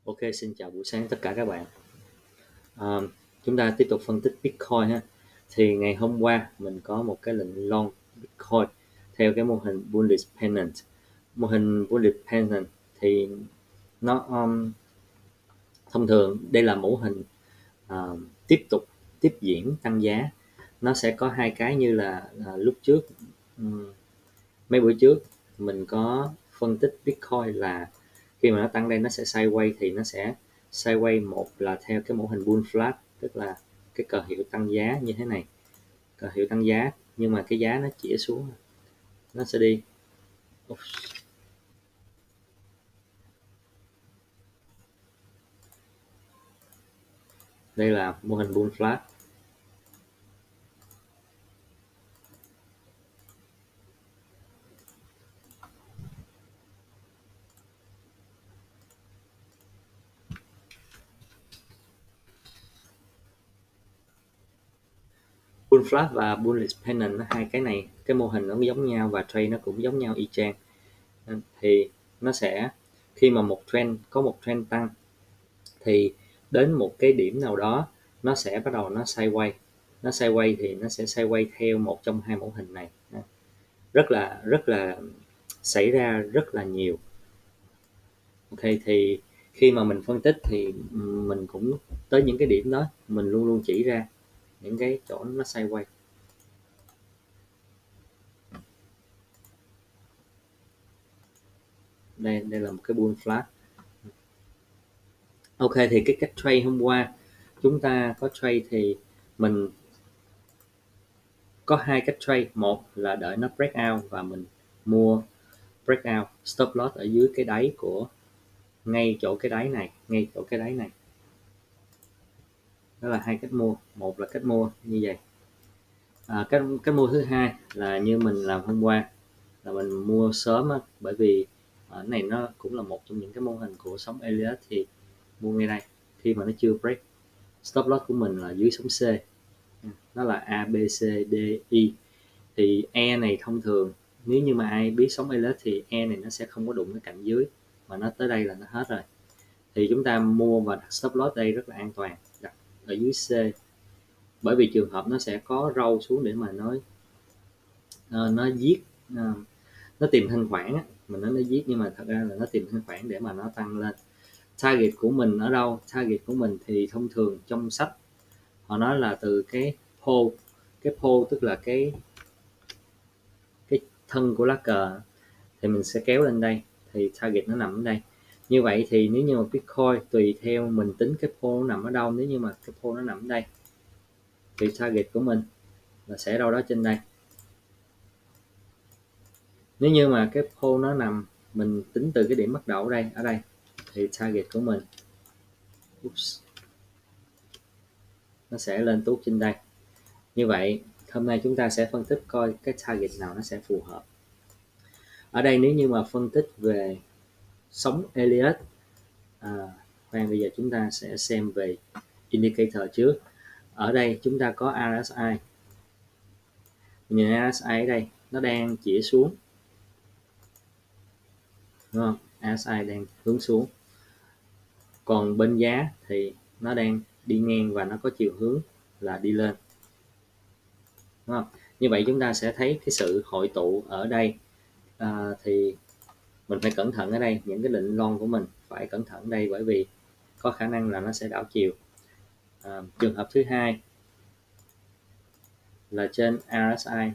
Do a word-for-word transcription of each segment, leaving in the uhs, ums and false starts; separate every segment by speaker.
Speaker 1: Ok, xin chào buổi sáng tất cả các bạn. À, chúng ta tiếp tục phân tích Bitcoin ha. Thì ngày hôm qua mình có một cái lệnh long Bitcoin theo cái mô hình bullish pennant. Mô hình bullish pennant thì nó um, thông thường đây là mô hình uh, tiếp tục tiếp diễn tăng giá. Nó sẽ có hai cái như là uh, lúc trước um, mấy bữa trước mình có phân tích Bitcoin là khi mà nó tăng đây nó sẽ sideways, thì nó sẽ sideways, một là theo cái mô hình bull flag, tức là cái cờ hiệu tăng giá như thế này, cờ hiệu tăng giá nhưng mà cái giá nó chĩa xuống, nó sẽ đi. Đây là mô hình bull flag. Bull flag và bullish pennant, hai cái này, cái mô hình nó giống nhau và trade nó cũng giống nhau y chang. Thì nó sẽ, khi mà một trend có một trend tăng thì đến một cái điểm nào đó nó sẽ bắt đầu nó sideways. Nó sideways thì nó sẽ sideways theo một trong hai mẫu hình này. Rất là rất là xảy ra rất là nhiều. Ok, thì khi mà mình phân tích thì mình cũng tới những cái điểm đó mình luôn luôn chỉ ra những cái chỗ nó sideways. Đây đây là một cái bull flag. Ok, thì cái cách trade hôm qua chúng ta có trade thì mình có hai cách trade. Một là đợi nó break out và mình mua break out, stop loss ở dưới cái đáy của ngay chỗ cái đáy này, ngay chỗ cái đáy này. Đó là hai cách mua. Một là cách mua như vậy. À, cách cách mua thứ hai là như mình làm hôm qua, là mình mua sớm á, bởi vì ở này nó cũng là một trong những cái mô hình của sóng Elliott, thì mua ngay đây khi mà nó chưa break. Stop loss của mình là dưới sóng C, nó là A B C D E. Thì E này thông thường nếu như mà ai biết sóng Elliott thì E này nó sẽ không có đụng cái cạnh dưới, mà nó tới đây là nó hết rồi. Thì chúng ta mua và đặt stop loss đây rất là an toàn, đặt ở dưới C, bởi vì trường hợp nó sẽ có râu xuống để mà nó uh, nó giết, uh, nó tìm thanh khoản á. Mình nói nó giết nhưng mà thật ra là nó tìm thanh khoản để mà nó tăng lên. Target của mình ở đâu? Target của mình thì thông thường trong sách họ nói là từ cái pole, cái pole tức là cái cái thân của lá cờ, thì mình sẽ kéo lên đây, thì target nó nằm ở đây. Như vậy thì nếu như mà Bitcoin tùy theo mình tính cái pole nó nằm ở đâu. Nếu như mà cái pole nó nằm ở đây thì target của mình là sẽ đâu đó trên đây. Nếu như mà cái pole nó nằm, mình tính từ cái điểm bắt đầu ở đây, ở đây thì target của mình Oops. nó sẽ lên tuốt trên đây. Như vậy hôm nay chúng ta sẽ phân tích coi cái target nào nó sẽ phù hợp. Ở đây nếu như mà phân tích về sóng Elliott, à, khoan bây giờ chúng ta sẽ xem về indicator trước. Ở đây chúng ta có rờ ét i. Nhìn rờ ét i ở đây nó đang chỉ xuống, đúng không? rờ ét i đang hướng xuống, còn bên giá thì nó đang đi ngang và nó có chiều hướng là đi lên, đúng không? Như vậy chúng ta sẽ thấy cái sự hội tụ ở đây. À, thì mình phải cẩn thận ở đây, những cái lệnh long của mình phải cẩn thận đây, bởi vì có khả năng là nó sẽ đảo chiều. À, trường hợp thứ hai là trên rờ ét i,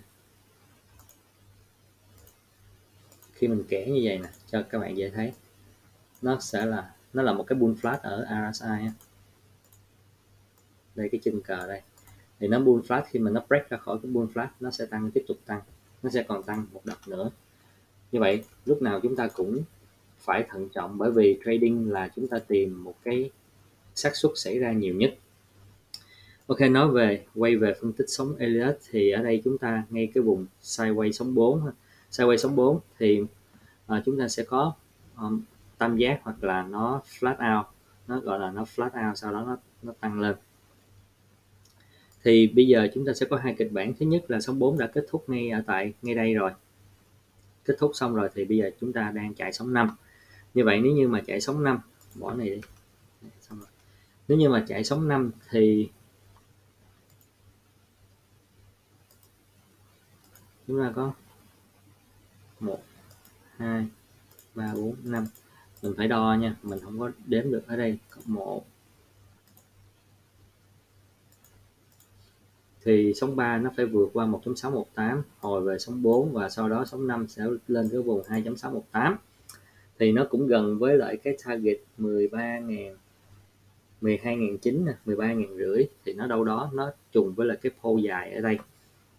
Speaker 1: khi mình kẻ như vậy nè cho các bạn dễ thấy, nó sẽ là nó là một cái bull flag ở rờ ét i. Đây cái chân cờ đây thì nó bull flag, khi mà nó break ra khỏi cái bull flag nó sẽ tăng, tiếp tục tăng, nó sẽ còn tăng một đợt nữa. Như vậy lúc nào chúng ta cũng phải thận trọng, bởi vì trading là chúng ta tìm một cái xác suất xảy ra nhiều nhất. Ok, nói về quay về phân tích sóng Elliott thì ở đây chúng ta ngay cái vùng sideways sóng bốn, sideways sóng bốn thì à, chúng ta sẽ có um, tam giác hoặc là nó flat out, nó gọi là nó flat out, sau đó nó nó tăng lên. Thì bây giờ chúng ta sẽ có hai kịch bản. Thứ nhất là sóng bốn đã kết thúc ngay ở tại ngay đây rồi, kết thúc xong rồi, thì bây giờ chúng ta đang chạy sóng năm. Như vậy nếu như mà chạy sóng năm, bỏ này đi, Nếu như mà chạy sóng năm thì chúng ta có một, hai, ba, bốn, năm. Mình phải đo nha, mình không có đếm được ở đây. Có một thì sóng ba nó phải vượt qua một chấm sáu một tám, hồi về sóng bốn và sau đó sóng năm sẽ lên cái vùng hai chấm sáu một tám. Thì nó cũng gần với lại cái target mười ba nghìn, mười hai nghìn chín trăm, mười ba nghìn rưỡi, thì nó đâu đó nó trùng với lại cái pole dài ở đây.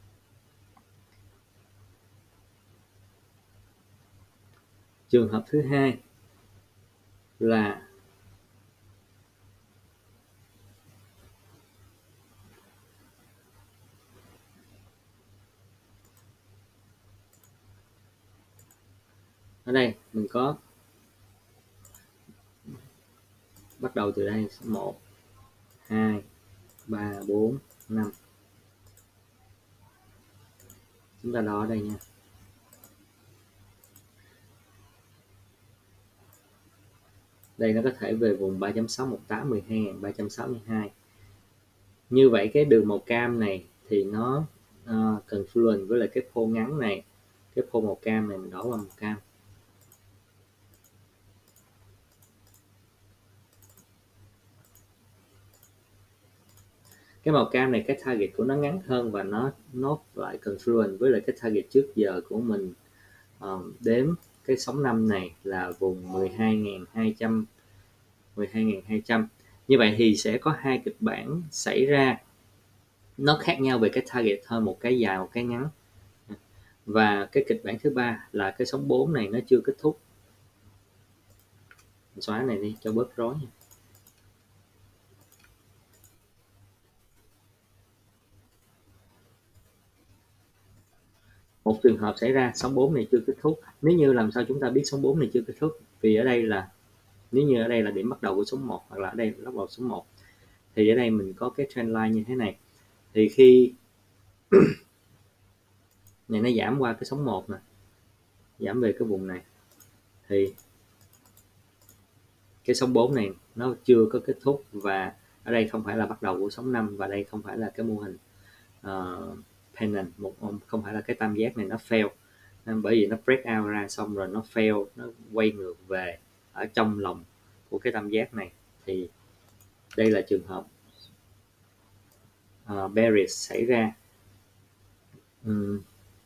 Speaker 1: Trường hợp thứ hai là ở đây mình có bắt đầu từ đây một, hai, ba, bốn, năm. Chúng ta đo ở đây nha. Đây nó có thể về vùng ba chấm sáu một tám, mười hai nghìn ba trăm sáu mươi hai. Như vậy cái đường màu cam này thì nó uh, confluence với lại cái pole ngắn này. Cái pole màu cam này mình đỏ qua màu cam. Cái màu cam này cái target của nó ngắn hơn và nó nó lại confluence với lại cái target trước giờ của mình uh, đếm cái sóng năm này là vùng mười hai nghìn hai trăm, mười hai nghìn hai trăm. Như vậy thì sẽ có hai kịch bản xảy ra, nó khác nhau về cái target thôi, một cái dài một cái ngắn. Và cái kịch bản thứ ba là cái sóng bốn này nó chưa kết thúc. Mình xóa này đi cho bớt rối nha. Một trường hợp xảy ra sóng bốn này chưa kết thúc. Nếu như làm sao chúng ta biết sóng bốn này chưa kết thúc? Vì ở đây là, nếu như ở đây là điểm bắt đầu của sóng một, hoặc là ở đây là bắt đầu sóng một, thì ở đây mình có cái trendline như thế này. Thì khi này nó giảm qua cái sóng một nè, giảm về cái vùng này, thì cái sóng bốn này nó chưa có kết thúc, và ở đây không phải là bắt đầu của sóng năm, và đây không phải là cái mô hình uh, pennant, một không phải là cái tam giác này nó fail, bởi vì nó break out ra xong rồi nó fail, nó quay ngược về ở trong lòng của cái tam giác này. Thì đây là trường hợp uh, bearish xảy ra. uhm.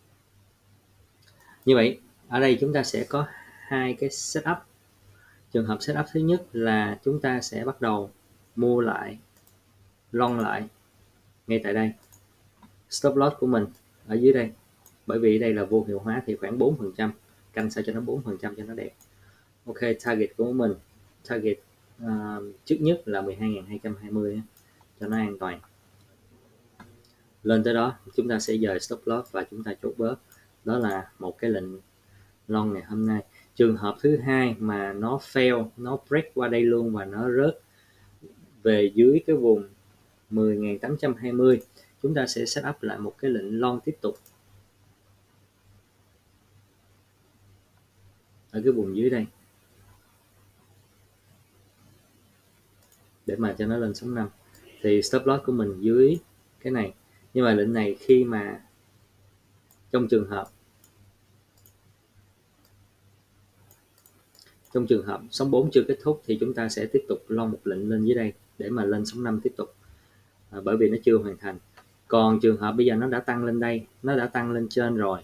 Speaker 1: Như vậy ở đây chúng ta sẽ có hai cái setup. Trường hợp setup thứ nhất là chúng ta sẽ bắt đầu mua lại, long lại ngay tại đây. Stop loss của mình ở dưới đây, bởi vì đây là vô hiệu hóa thì khoảng bốn phần trăm, canh sao cho nó bốn phần trăm cho nó đẹp. Ok, target của mình, target uh, trước nhất là mười hai nghìn hai trăm hai mươi cho nó an toàn. Lên tới đó chúng ta sẽ dời stop loss và chúng ta chốt bớt. Đó là một cái lệnh long ngày hôm nay. Trường hợp thứ hai mà nó fail, nó break qua đây luôn và nó rớt về dưới cái vùng mười nghìn tám trăm hai mươi, chúng ta sẽ set up lại một cái lệnh long tiếp tục ở cái vùng dưới đây để mà cho nó lên sóng năm. Thì stop loss của mình dưới cái này. Nhưng mà lệnh này khi mà trong trường hợp trong trường hợp sóng bốn chưa kết thúc thì chúng ta sẽ tiếp tục long một lệnh lên dưới đây để mà lên sóng năm tiếp tục, à, bởi vì nó chưa hoàn thành. Còn trường hợp bây giờ nó đã tăng lên đây, nó đã tăng lên trên rồi,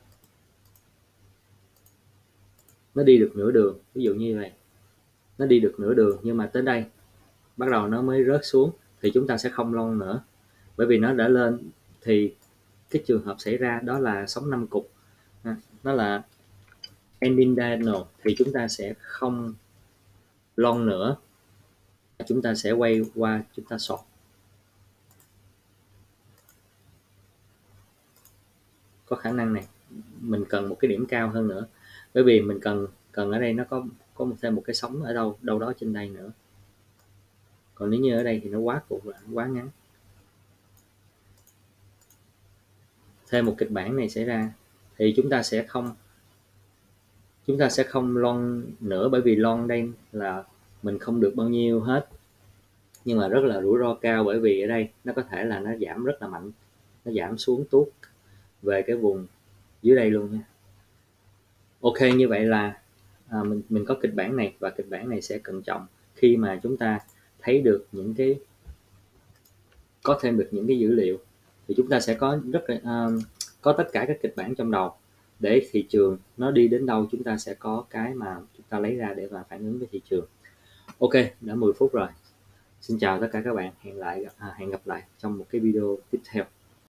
Speaker 1: nó đi được nửa đường, ví dụ như vậy, nó đi được nửa đường nhưng mà tới đây bắt đầu nó mới rớt xuống, thì chúng ta sẽ không long nữa, bởi vì nó đã lên. Thì cái trường hợp xảy ra đó là sóng năm cục, à, nó là ending diagonal, thì chúng ta sẽ không long nữa, chúng ta sẽ quay qua chúng ta short. Có khả năng này mình cần một cái điểm cao hơn nữa, bởi vì mình cần cần ở đây nó có có một thêm một cái sóng ở đâu đâu đó trên đây nữa. Còn nếu như ở đây thì nó quá cục, là quá ngắn. Thêm một kịch bản này xảy ra thì chúng ta sẽ không chúng ta sẽ không long nữa, bởi vì long đây là mình không được bao nhiêu hết, nhưng mà rất là rủi ro cao, bởi vì ở đây nó có thể là nó giảm rất là mạnh, nó giảm xuống tuốt về cái vùng dưới đây luôn nha. Ok, như vậy là à, mình mình có kịch bản này, và kịch bản này sẽ cẩn trọng khi mà chúng ta thấy được những cái có thêm được những cái dữ liệu, thì chúng ta sẽ có rất là uh, có tất cả các kịch bản trong đầu, để thị trường nó đi đến đâu chúng ta sẽ có cái mà chúng ta lấy ra để mà phản ứng với thị trường. Ok, đã mười phút rồi. Xin chào tất cả các bạn, hẹn lại à, hẹn gặp lại trong một cái video tiếp theo.